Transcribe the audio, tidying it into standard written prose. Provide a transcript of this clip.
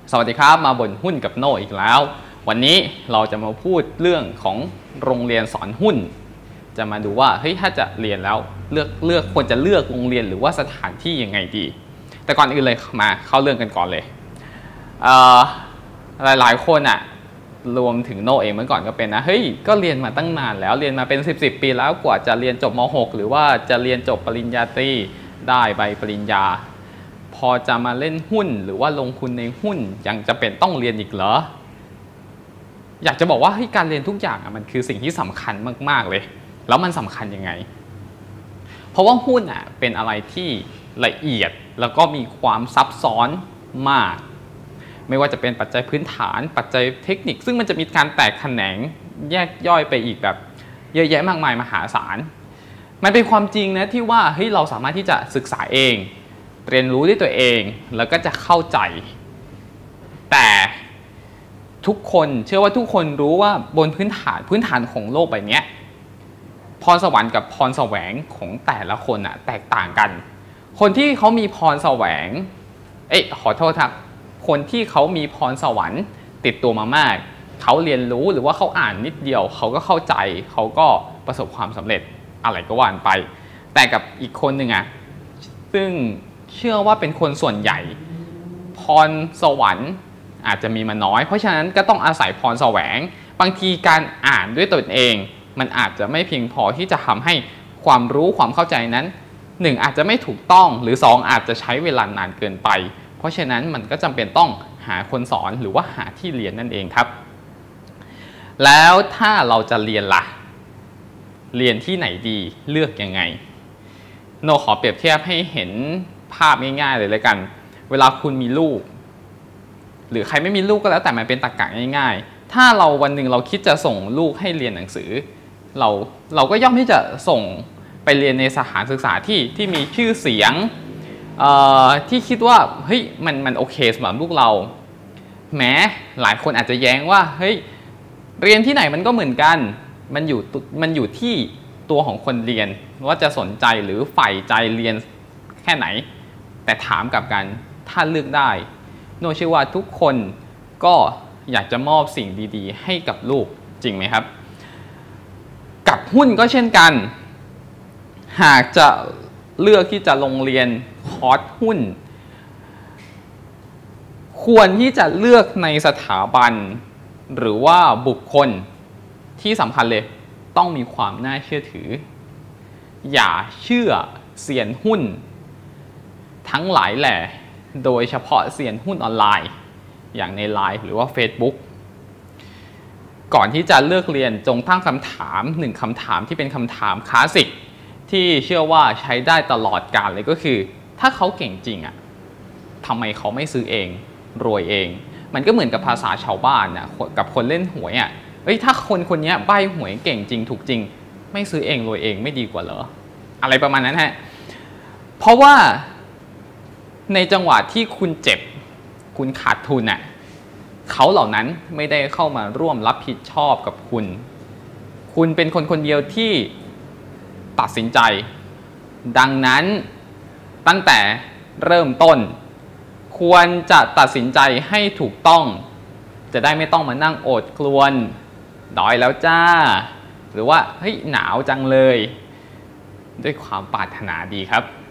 สวัสดีครับมาบ่นหุ้นกับโน่อีกแล้ววันนี้เราจะมาพูดเรื่องของโรงเรียนสอนหุ้นจะมาดูว่าเฮ้ยถ้าจะเรียนแล้วเลือกควรจะเลือกโรงเรียนหรือว่าสถานที่ยังไงดีแต่ก่อนอื่นเลยมาเข้าเรื่องกันก่อนเลยหลายคนอ่ะรวมถึงโน่เองเมื่อก่อนก็เป็นนะเฮ้ยก็เรียนมาตั้งนานแล้วเรียนมาเป็น10 ปีแล้วกว่าจะเรียนจบม.6 หรือว่าจะเรียนจบปริญญาตรีได้ใบปริญญาพอจะมาเล่นหุ้นหรือว่าลงทุนในหุ้นยังจะเป็นต้องเรียนอีกเหรออยากจะบอกว่าเฮ้ยการเรียนทุกอย่างมันคือสิ่งที่สำคัญมากๆเลยแล้วมันสำคัญยังไงเพราะว่าหุ้นเป็นอะไรที่ละเอียดแล้วก็มีความซับซ้อนมากไม่ว่าจะเป็นปัจจัยพื้นฐานปัจจัยเทคนิคซึ่งมันจะมีการแตกแขนงแยกย่อยไปอีกแบบเยอะแยะมากมายมหาศาลมันเป็นความจริงนะที่ว่าเฮ้ยเราสามารถที่จะศึกษาเองเรียนรู้ด้วยตัวเองแล้วก็จะเข้าใจแต่ทุกคนเชื่อว่าทุกคนรู้ว่าบนพื้นฐานของโลกใบนี้พรสวรรค์กับพรแสวงของแต่ละคนแตกต่างกันคนที่เขามีพรแสวงขอโทษครับคนที่เขามีพรสวรรค์ติดตัวมามากเขาเรียนรู้หรือว่าเขาอ่านนิดเดียวเขาก็เข้าใจเขาก็ประสบความสำเร็จอะไรก็ว่าไปแต่กับอีกคนหนึ่งซึ่งเชื่อว่าเป็นคนส่วนใหญ่พรสวรรค์อาจจะมีมาน้อยเพราะฉะนั้นก็ต้องอาศัยพรแสวงบางทีการอ่านด้วยตนเองมันอาจจะไม่เพียงพอที่จะทำให้ความรู้ความเข้าใจนั้น1อาจจะไม่ถูกต้องหรือ2อาจจะใช้เวลานานเกินไปเพราะฉะนั้นมันก็จำเป็นต้องหาคนสอนหรือว่าหาที่เรียนนั่นเองครับแล้วถ้าเราจะเรียนล่ะเรียนที่ไหนดีเลือกยังไงโนขอเปรียบเทียบให้เห็นภาพง่ายๆเลยกันเวลาคุณมีลูกหรือใครไม่มีลูกก็แล้วแต่มันเป็นตรรกะง่ายๆถ้าเราวันหนึ่งเราคิดจะส่งลูกให้เรียนหนังสือเราก็ย่อมที่จะส่งไปเรียนในสถานศึกษาที่มีชื่อเสียงที่คิดว่าเฮ้ยมันโอเคสำหรับลูกเราแม้หลายคนอาจจะแย้งว่าเฮ้ยเรียนที่ไหนมันก็เหมือนกันมันอยู่ที่ตัวของคนเรียนว่าจะสนใจหรือใฝ่ใจเรียนแค่ไหนแต่ถามกลับกันถ้าเลือกได้โนเชื่อว่าทุกคนก็อยากจะมอบสิ่งดีๆให้กับลูกจริงไหมครับกับหุ้นก็เช่นกันหากจะเลือกที่จะลงเรียนคอร์สหุ้นควรที่จะเลือกในสถาบันหรือว่าบุคคลที่สำคัญเลยต้องมีความน่าเชื่อถืออย่าเชื่อเซียนหุ้นทั้งหลายแหล่โดยเฉพาะเซียนหุ้นออนไลน์อย่างใน LINE หรือว่า Facebook ก่อนที่จะเลือกเรียนจงตั้งคำถาม1คำถามที่เป็นคำถามคลาสสิกที่เชื่อว่าใช้ได้ตลอดกาลเลยก็คือถ้าเขาเก่งจริงทำไมเขาไม่ซื้อเองรวยเองมันก็เหมือนกับภาษาชาวบ้านกับคนเล่นหวยถ้าคนนี้ใบ้หวยเก่งจริงถูกจริงไม่ซื้อเองรวยเองไม่ดีกว่าเหรออะไรประมาณนั้นเพราะว่าในจังหวะที่คุณเจ็บคุณขาดทุนเขาเหล่านั้นไม่ได้เข้ามาร่วมรับผิดชอบกับคุณเป็นคนเดียวที่ตัดสินใจดังนั้นตั้งแต่เริ่มต้นควรจะตัดสินใจให้ถูกต้องจะได้ไม่ต้องมานั่งโอดครวญดอยแล้วจ้าหรือว่าเฮ้ยหนาวจังเลยด้วยความปรารถนาดีครับ